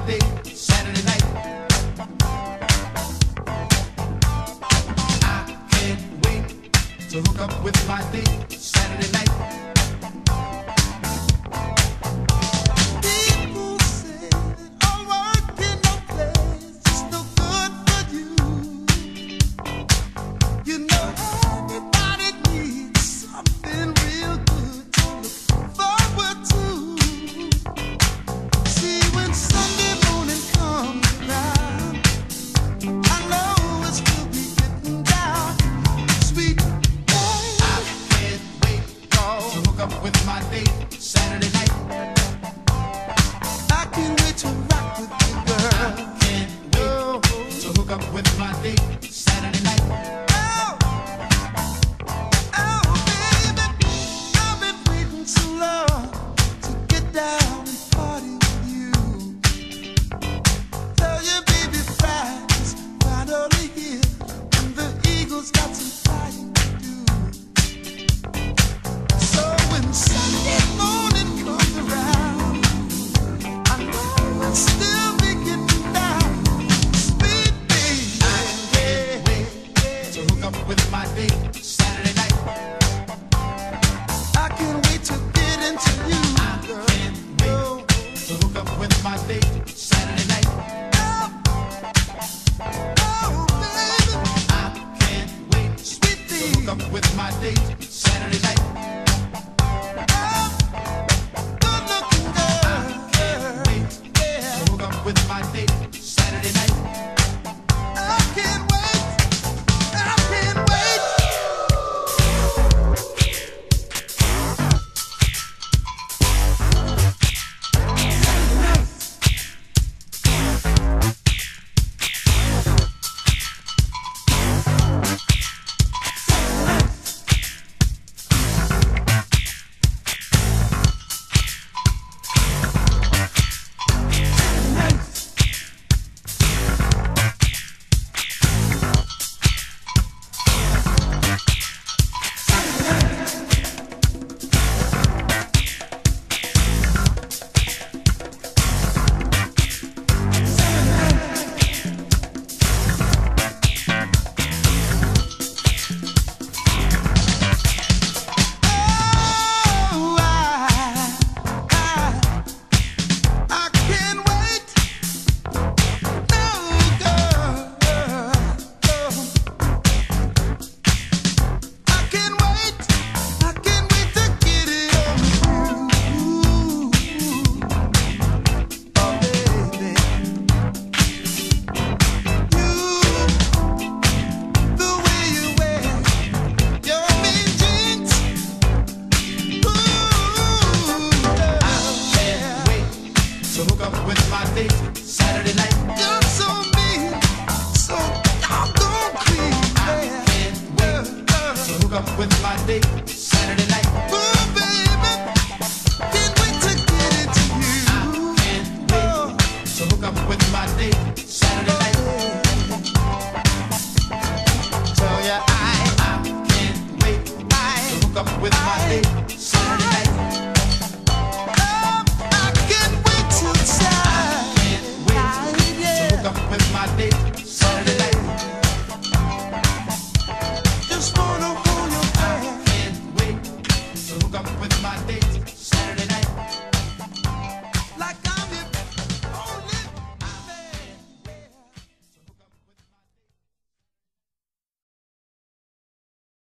date Saturday night. I can't wait to hook up with my date Saturday night. With my date Saturday night. I can't wait to rock with you, girl. I can't wait to hook up with my date Saturday night. Oh, oh, baby, I've been waiting so long to get down and party with you. Tell you, baby, Friday's finally here, and the Eagles got some fighting to do. Sunday morning comes around, I know I'll still be getting down. Sweet baby, I can't wait to hook up with my date Saturday night. I can't wait to get into you, girl. I can't wait to hook up with my date Saturday night. Oh, baby, I can't wait, sweet baby, to hook up with my date Saturday night. With my date Saturday night. I can't wait. I can't wait. Hook up with my date Saturday night. You're so mean, so doggone clean. I can't wait to hook up with my date